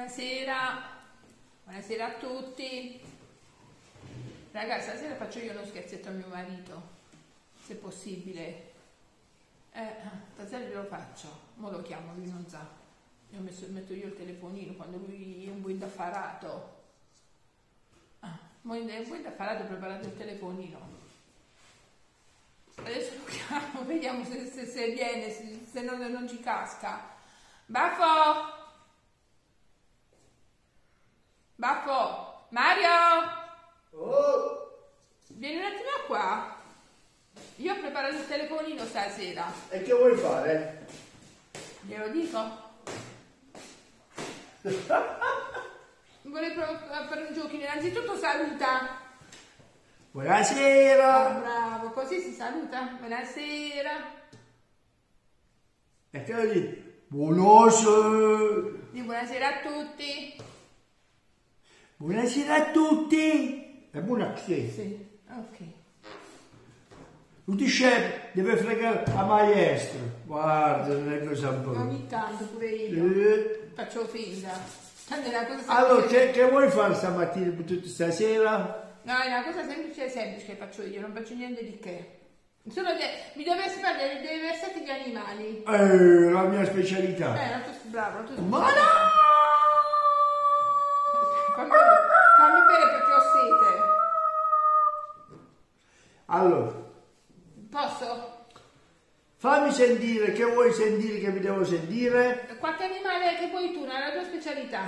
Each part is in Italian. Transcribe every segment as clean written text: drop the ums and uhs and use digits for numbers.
Buonasera, buonasera a tutti. Ragazzi, stasera faccio io uno scherzetto a mio marito, se possibile. Stasera glielo faccio, mo lo chiamo, lui non sa. Io metto io il telefonino quando lui è un buon indaffarato. Mo è un buon indaffarato, preparato il telefonino. Adesso lo chiamo, vediamo se viene, se non ci casca. Baffo! Baffo! Mario! Oh! Vieni un attimo qua. Io ho preparato il telefonino stasera. E che vuoi fare? Glielo dico? Vorrei fare un giochino. Innanzitutto saluta. Buonasera! Bravo, così si saluta. Buonasera. E che vuoi dire? Buonasera! Di buonasera a tutti. Buonasera a tutti! È buona che? Sì, ok. Non ti scende, deve fregare a maestro. Guarda, non è cosa buona. Ogni tanto pure io faccio finta. Tanto è una cosa Allora, semplice. che vuoi fare stamattina per tutta stasera? No, è una cosa semplice che faccio io, non faccio niente di che. Mi dovresti fare dei versetti di animali. La mia specialità. Bravo, tu sei Ma bravo. no! Fammi bere perché ho sete. Allora, Posso? fammi sentire, che vuoi sentire, che mi devo sentire? Qualche animale che vuoi tu, la tua specialità.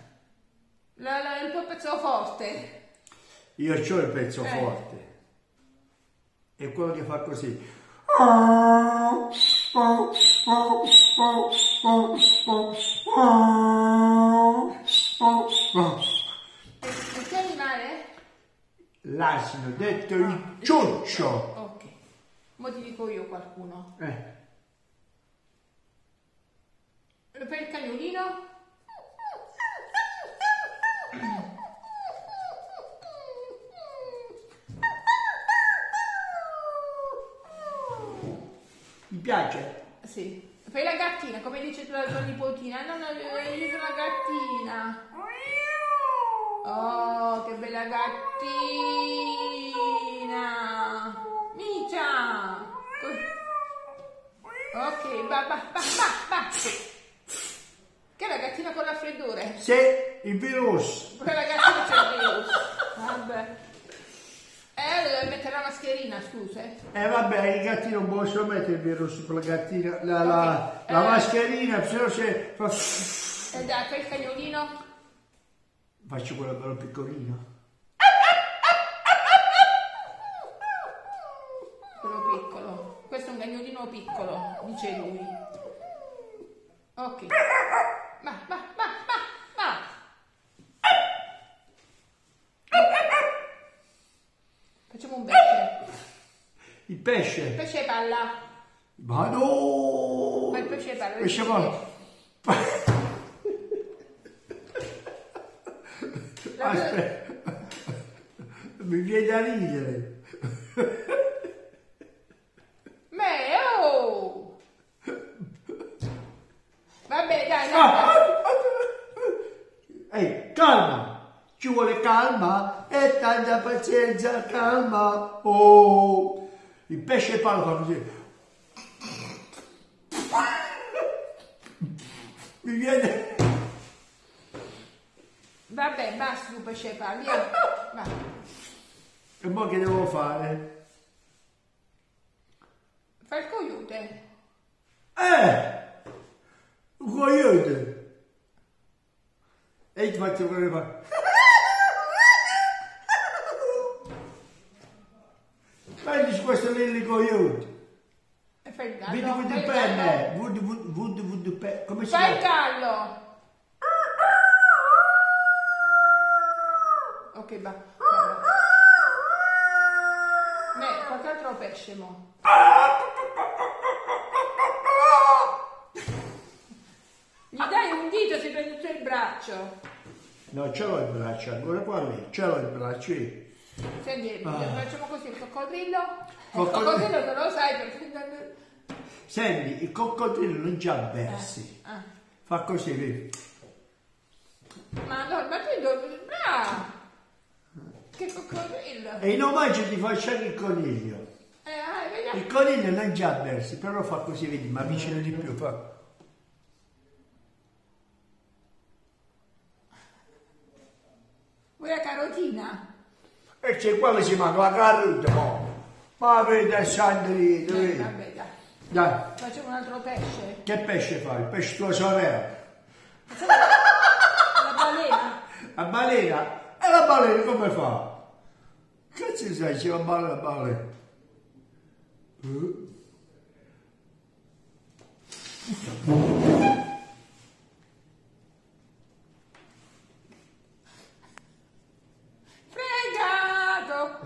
Il tuo pezzo forte. Io ho il pezzo forte. È quello che fa così. E che animale? L'asino, detto il ciuccio. Ok. Mo ti dico io qualcuno. Per il cagnolino? Mi piace? Sì. Per la gattina, come dice tu la tua nipotina. No, io sono la gattina. Oh, che bella gattina! Micia! Ok, va. Che è la gattina con raffreddore? Sì, il virus. Quella gattina c'è il virus. Vabbè. Devo mettere la mascherina, scusa. Vabbè, i gatti non possono mettere il virus per la gattina, la mascherina, se no se fa... E dai, per il cagnolino? Faccio quello bello piccolino. Quello piccolo. Questo è un cagnolino piccolo, dice lui. Ok. Va. Facciamo un pesce. Il pesce. Il pesce palla. Ma no! Ma il pesce palla. Pesce palla. Aspetta. Mi viene da ridere. Oh! Vabbè, dai. Ehi, calma! Ci vuole calma e tanta pazienza, calma. Oh! Il pesce palla fa così. Mi viene... Vabbè, basta tu pesce palla, via. Va. E mo che devo fare? Fai il coyote. Un coyote! E ti faccio quello che fa. Prendi questo lì il coyote. E fai il gallo. Vedi Fai il penne. gallo. Come si Fai il chiama? gallo. Ok, va. Qualche altro pesce, mo. Gli dai un dito, si prende tutto il braccio. No, ce l'ho il braccio, ancora qua lì, ce l'ho il braccio. Senti, facciamo così, il coccodrillo. Il Coccodrillo. coccodrillo non lo sai perché... Senti, il coccodrillo non c'ha versi. Fa così, vedi? Madonna, ma tu dove... Ah! Che coccodrillo! E in omaggio ti faccio anche il coniglio. Vediamo. Il coniglio non già versi, però fa così, vedi, ma vicino di più, fa. Vuoi la carotina? E c'è qua che si mangia la carota, mo. Ma vedi il sandrino, vedi? Vabbè, dai. Dai, Facciamo un altro pesce. che pesce fai? Il pesce tua sorella. La balena. La balena? E la balena come fa? Che ci sai, c'è la balena? Fregato!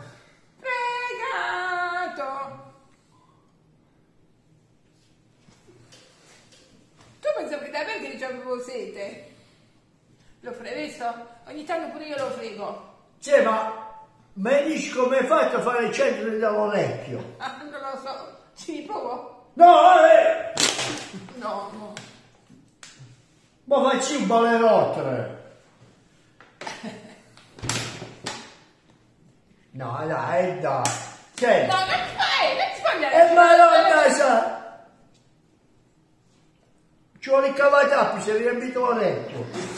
Fregato! Tu pensavi davvero che avevo sete? L'ho visto? Ogni tanto pure io lo frego. Sì, ma mi dici come hai fatto a fare il centro dell'orecchio? Non lo so. Ci provo? No, No, no. ma facci un balerottere. No, dai, dai. Senti. No, non sbagliare. E madonna sa. Ci vuole il cavatappi, si è riempito l'orecchio.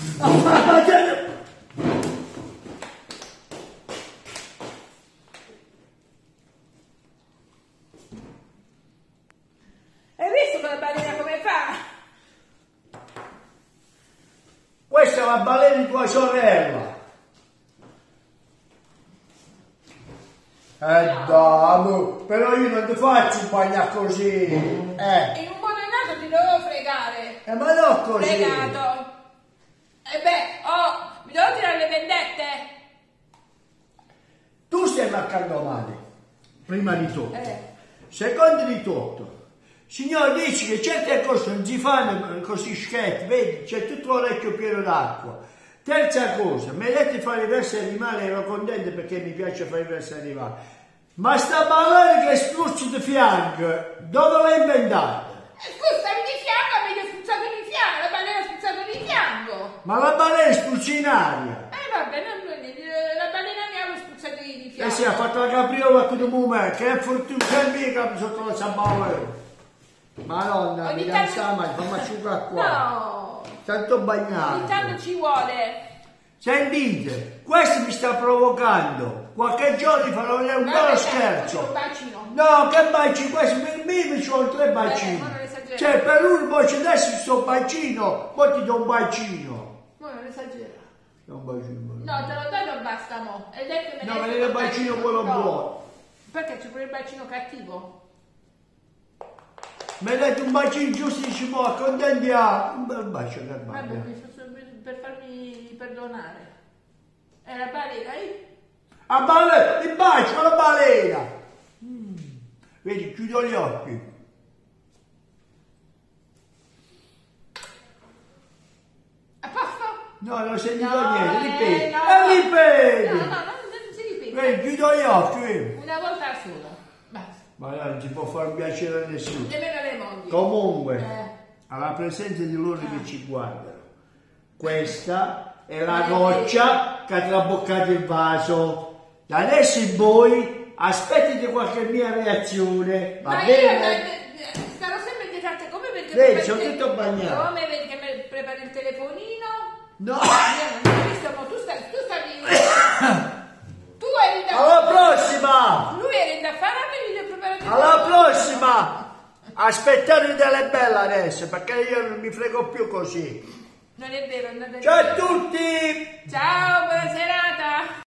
Hai visto quella balena come fa? Questa è la balena di tua sorella. Dai, però io non ti faccio bagnare così. In un buon nato ti dovevo fregare. Ma non così. Fregato. E beh, mi devo tirare le vendette. Tu stai marcando male, prima di tutto. Eh. Secondo di tutto. Signore, dici che certe cose non si fanno così schiette, vedi, c'è tutto l'orecchio pieno d'acqua. Terza cosa, mi hai detto di fare i versi animali, ero contento perché mi piace fare i versi animali. Ma sta balena che spruzzi di fianco, dove l'hai inventata? Scusa, stavi di fianco, mi hai spruzzato di fianco, la balena ha spruzzato di fianco. Ma la balena spruzza in aria. Vabbè, la balena mi ha spruzzato di fianco. E si è fatto la capriola con il momento, che è fortuna che mica sotto la sabauera. Madonna, Ogni mi tanto- cansava, fammi asciugare qua. No, Tanto bagnato. ogni tanto ci vuole. Sentite, questo mi sta provocando. Qualche giorno vi farò vedere un Vabbè, bello dai, scherzo. faccio un bacino. No, che bacino, questo per me mi ci sono 3 bacini. ma non esagerare. Cioè, per uno poi ci dai sto bacino, poi ti do un bacino. Ma non esagera. Un bacino. No, te lo dai, non basta mo. Hai detto che me No, ne ma il bacino quello no. buono. Perché c'è pure il bacino cattivo? Mi hai detto un bacino giusto, dici, mo, accontenti a un bel bacio che Vabbè, bagna. per farmi perdonare. È la balena, A balena, il bacio con la balena. Vedi, chiudo gli occhi. A posto? No, non ho sentito No, niente, ripeti. no. E ripeti. No, non si ripete. Vedi, chiudo gli occhi, vedi. Una volta sola. Basta. Ma non ci può far piacere a nessuno. Nemmeno le mogli. Comunque, alla presenza di loro che ci guardano, questa è la Eh, goccia che ha traboccato il vaso. Da adesso in voi aspettite qualche mia reazione, va Ma bene? io starò sempre dietro a te, come perché Vedi, prepari sono il tutto bagnato. Come vedi che mi prepari il telefonino? No! Io non ho visto, ma tu stavi... Tu eri da... Alla prossima! Lui era da fare e mi devi preparare il Alla telefonino. prossima! Aspettate delle belle adesso, perché io non mi frego più così. Non è vero, non è vero. Ciao a tutti! Ciao, buona serata!